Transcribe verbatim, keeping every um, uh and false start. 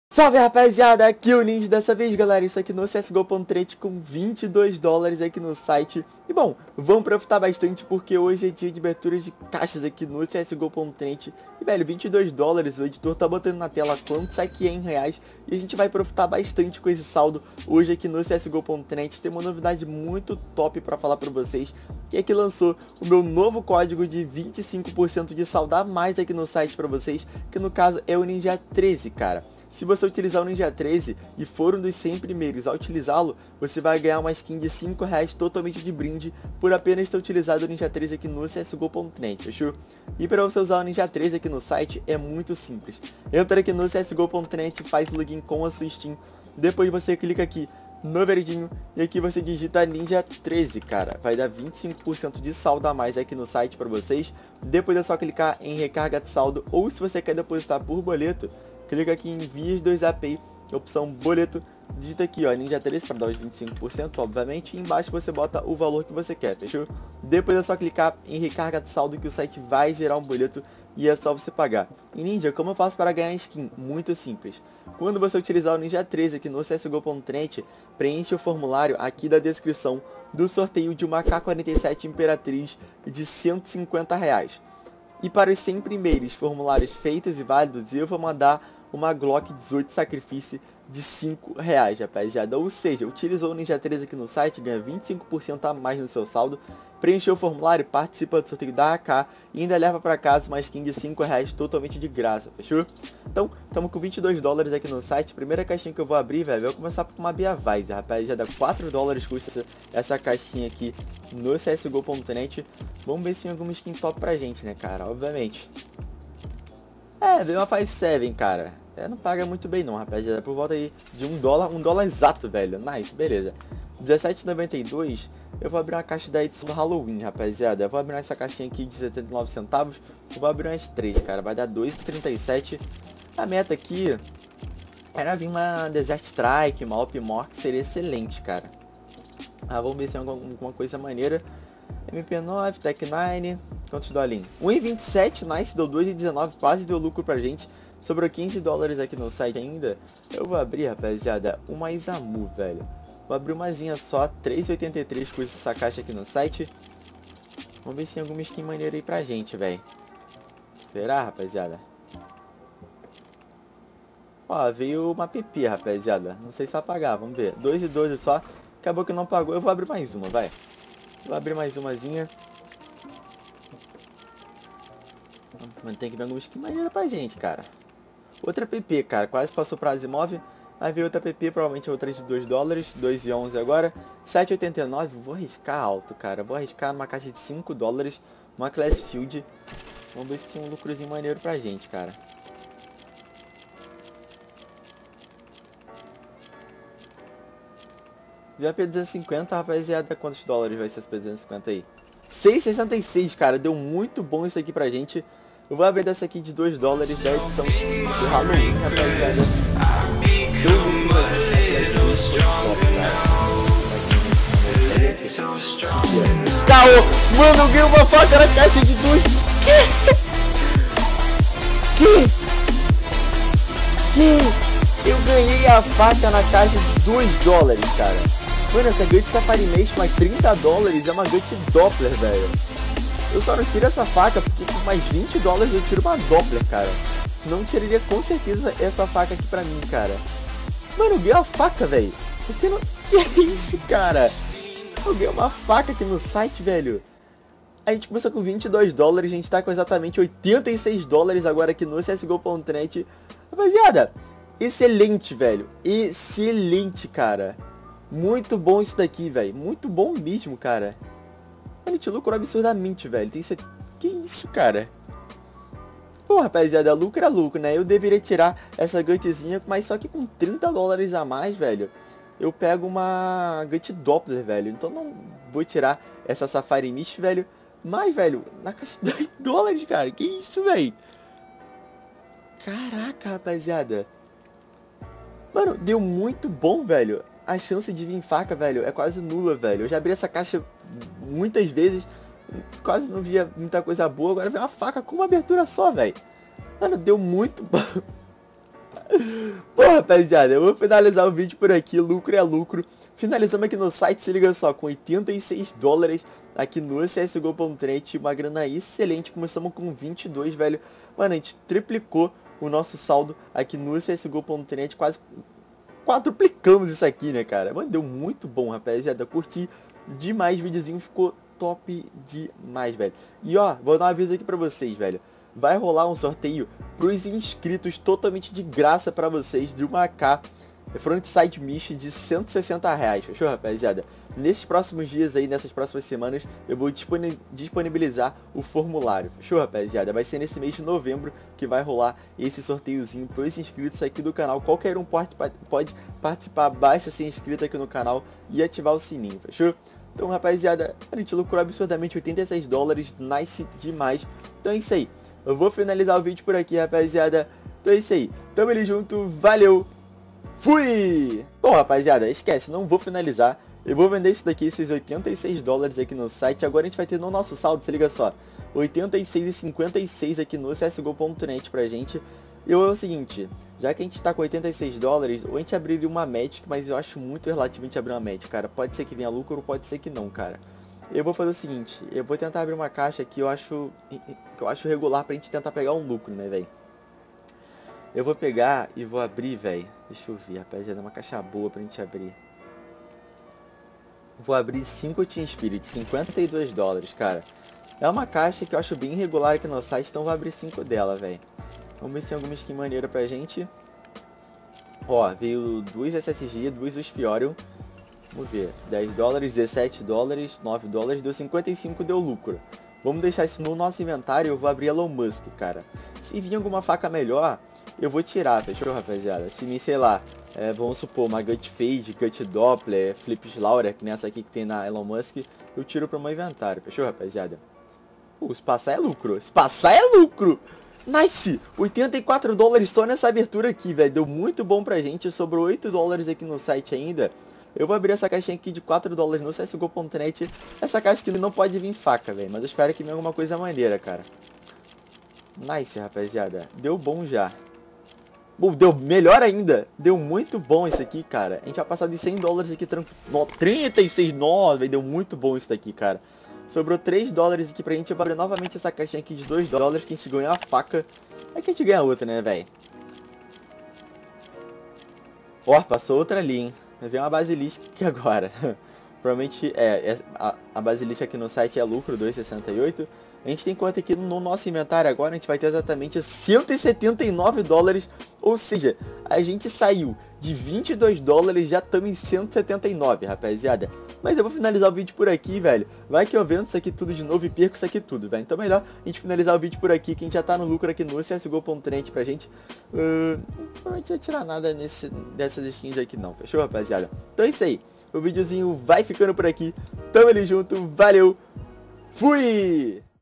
Salve rapaziada, aqui é o Ninja dessa vez, galera. Isso aqui no C S G O ponto trade com vinte e dois dólares aqui no site. E bom, vamos aproveitar bastante porque hoje é dia de abertura de caixas aqui no C S G O ponto trade. E velho, vinte e dois dólares, o editor tá botando na tela quanto isso aqui é em reais. E a gente vai aproveitar bastante com esse saldo hoje aqui no C S G O ponto trade. Tem uma novidade muito top pra falar pra vocês, que é que lançou o meu novo código de vinte e cinco por cento de saldo a mais aqui no site pra vocês, que no caso é o Ninja treze, cara. Se você utilizar o Ninja treze e for um dos cem primeiros a utilizá-lo, você vai ganhar uma skin de cinco reais totalmente de brinde por apenas ter utilizado o Ninja treze aqui no C S G O ponto trade, fechou? E para você usar o Ninja treze aqui no site é muito simples. Entra aqui no C S G O ponto trade, faz o login com a sua Steam, depois você clica aqui no verdinho e aqui você digita Ninja treze, cara. Vai dar vinte e cinco por cento de saldo a mais aqui no site para vocês. Depois é só clicar em recarga de saldo, ou se você quer depositar por boleto, clica aqui em Vias dois A P I, opção boleto, digita aqui ó, Ninja treze para dar os vinte e cinco por cento, obviamente, e embaixo você bota o valor que você quer, fechou? Depois é só clicar em recarga de saldo que o site vai gerar um boleto e é só você pagar. E Ninja, como eu faço para ganhar skin? Muito simples. Quando você utilizar o Ninja treze aqui no C S G O ponto trade, preenche o formulário aqui da descrição do sorteio de uma K quarenta e sete Imperatriz de cento e cinquenta reais. E para os cem primeiros formulários feitos e válidos, eu vou mandar uma Glock dezoito Sacrifício de cinco reais, rapaziada. Ou seja, utilizou o Ninja treze aqui no site, ganha vinte e cinco por cento a mais no seu saldo, preencheu o formulário, participa do sorteio da A K e ainda leva para casa uma skin de cinco reais totalmente de graça, fechou? Então, estamos com vinte e dois dólares aqui no site. Primeira caixinha que eu vou abrir, velho, eu vou começar com uma Biavise, rapaziada. quatro dólares custa essa caixinha aqui no C S G O ponto net. Vamos ver se tem alguma skin top pra gente, né, cara? Obviamente. É, veio uma cinco sete, cara. É, não paga muito bem não, rapaziada. Por volta aí de um dólar, um dólar exato, velho. Nice, beleza. dezessete e noventa e dois. Eu vou abrir uma caixa da edição do Halloween, rapaziada. Eu vou abrir essa caixinha aqui de setenta e nove centavos. Eu vou abrir umas três, cara. Vai dar dois e trinta e sete. A meta aqui era vir uma Desert Strike, uma Opmore, que seria excelente, cara. Ah, vamos ver se tem alguma, alguma coisa maneira. M P nove, Tech nove. Quantos dolinhos? um e vinte e sete, nice, deu dois e dezenove, quase deu lucro pra gente. Sobrou quinze dólares aqui no site ainda. Eu vou abrir, rapaziada, uma Isamu, velho. Vou abrir umazinha só, três e oitenta e três custa essa caixa aqui no site. Vamos ver se tem alguma skin maneira aí pra gente, velho. Será, rapaziada? Ó, veio uma P P, rapaziada. Não sei se vai pagar, vamos ver. dois e doze só, acabou que não pagou. Eu vou abrir mais uma, vai. Vou abrir mais umazinha. Mas tem que ver alguma skin maneira pra gente, cara. Outra P P, cara, quase passou pra Asimov. Aí veio outra P P, provavelmente outra de dois dólares, dois e onze agora. sete e oitenta e nove, vou arriscar alto, cara. Vou arriscar numa caixa de cinco dólares, uma Class Field. Vamos ver se tem um lucrozinho maneiro pra gente, cara. V A P duzentos e cinquenta, rapaziada, quantos dólares vai ser esse P duzentos e cinquenta aí? seis e sessenta e seis, cara, deu muito bom isso aqui pra gente. Eu vou abrir dessa aqui de dois dólares da edição do Halloween, rapaziada. Deu lucro pra gente. Caô! Mano, eu ganhei uma faca na caixa de dois. Que? Que? Que? Eu ganhei a faca na caixa de dois dólares, cara. Mano, essa Gut Safari Mesh mais trinta dólares é uma Gut Doppler, velho. Eu só não tiro essa faca porque com mais vinte dólares eu tiro uma Doppler, cara. Não tiraria com certeza essa faca aqui pra mim, cara. Mano, eu ganhei uma faca, velho. Porque não... Que é isso, cara? Eu ganhei uma faca aqui no site, velho. A gente começou com vinte e dois dólares, a gente tá com exatamente oitenta e seis dólares agora aqui no C S G O ponto net. Rapaziada, excelente, velho. Excelente, cara. Muito bom isso daqui, velho. Muito bom mesmo, cara. A gente lucrou absurdamente, velho. Tem certeza... Que isso, cara? Pô, rapaziada, lucro é lucro, né? Eu deveria tirar essa Gutzinha, mas só que com trinta dólares a mais, velho, eu pego uma Gut Doppler, velho. Então não vou tirar essa Safari Mist, velho. Mas, velho, na caixa de dois dólares, cara. Que isso, velho? Caraca, rapaziada. Mano, deu muito bom, velho. A chance de vir faca, velho, é quase nula, velho. Eu já abri essa caixa muitas vezes, quase não via muita coisa boa. Agora vem uma faca com uma abertura só, velho. Mano, deu muito bom. Pô, rapaziada, eu vou finalizar o vídeo por aqui. Lucro é lucro. Finalizamos aqui no site, se liga só, com oitenta e seis dólares aqui no C S G O ponto net. Uma grana excelente. Começamos com vinte e dois, velho. Mano, a gente triplicou o nosso saldo aqui no C S G O ponto net. Quase quadruplicamos isso aqui, né, cara? Mano, deu muito bom, rapaziada. Curti demais o videozinho. Ficou top demais, velho. E ó, vou dar um aviso aqui pra vocês, velho. Vai rolar um sorteio pros inscritos totalmente de graça pra vocês de uma A K Frontside Mission de cento e sessenta reais, fechou, rapaziada? Nesses próximos dias aí, nessas próximas semanas, eu vou disponibilizar o formulário, fechou, rapaziada? Vai ser nesse mês de novembro que vai rolar esse sorteiozinho pros inscritos aqui do canal. Qualquer um pode, pode participar, basta ser inscrito aqui no canal e ativar o sininho, fechou? Então, rapaziada, a gente lucrou absurdamente oitenta e seis dólares, nice demais. Então é isso aí. Eu vou finalizar o vídeo por aqui, rapaziada. Então é isso aí. Tamo ali junto. Valeu. Fui! Bom, rapaziada, esquece. Não vou finalizar. Eu vou vender isso daqui, esses oitenta e seis dólares aqui no site. Agora a gente vai ter no nosso saldo, se liga só. oitenta e seis e cinquenta e seis aqui no C S G O ponto net pra gente. E é o seguinte. Já que a gente tá com oitenta e seis dólares, ou a gente abriria uma Magic, mas eu acho muito relativo a gente abrir uma Magic, cara. Pode ser que venha lucro ou pode ser que não, cara. Eu vou fazer o seguinte, eu vou tentar abrir uma caixa que eu acho que eu acho regular pra gente tentar pegar um lucro, né, velho? Eu vou pegar e vou abrir, velho. Deixa eu ver, rapaziada, uma caixa boa pra gente abrir. Vou abrir cinco Team Spirit, cinquenta e dois dólares, cara. É uma caixa que eu acho bem regular aqui no site, então vou abrir cinco dela, velho. Vamos ver se tem alguma skin maneira pra gente. Ó, veio duas S S G, duas Uspiorion. Vamos ver, dez dólares, dezessete dólares, nove dólares, deu cinquenta e cinco, deu lucro. Vamos deixar isso no nosso inventário, eu vou abrir Elon Musk, cara. Se vir alguma faca melhor, eu vou tirar, fechou, rapaziada? Se vir, sei lá, é, vamos supor, uma Gut Fade, Gut Doppler, Flip Slaughter, que nessa aqui que tem na Elon Musk, eu tiro pro meu inventário, fechou, rapaziada? Uh, se passar é lucro, se passar é lucro! Nice! oitenta e quatro dólares só nessa abertura aqui, velho, deu muito bom pra gente, sobrou oito dólares aqui no site ainda. Eu vou abrir essa caixinha aqui de quatro dólares no C S G O ponto net. Essa caixa aqui não pode vir faca, velho. Mas eu espero que venha alguma coisa maneira, cara. Nice, rapaziada. Deu bom já. Bom, deu melhor ainda. Deu muito bom isso aqui, cara. A gente vai passar de cem dólares aqui tranquilo. trinta e seis, nossa, velho. Deu muito bom isso daqui, cara. Sobrou três dólares aqui pra gente. Eu vou abrir novamente essa caixinha aqui de dois dólares. Que a gente ganha a faca. É que a gente ganha outra, né, velho? Ó, passou outra ali, hein. Vai ver uma Basilisk aqui agora. Provavelmente, é, a, a Basilisk aqui no site é lucro, dois e sessenta e oito. A gente tem quanto aqui no nosso inventário agora? A gente vai ter exatamente cento e setenta e nove dólares. Ou seja, a gente saiu de vinte e dois dólares, já estamos em cento e setenta e nove, rapaziada. Mas eu vou finalizar o vídeo por aqui, velho. Vai que eu vendo isso aqui tudo de novo e perco isso aqui tudo, velho. Então melhor a gente finalizar o vídeo por aqui, que a gente já tá no lucro aqui no C S G O ponto net pra gente. Uh, não vai tirar nada nesse, dessas skins aqui não, fechou, rapaziada? Então é isso aí. O videozinho vai ficando por aqui. Tamo ali junto, valeu, fui!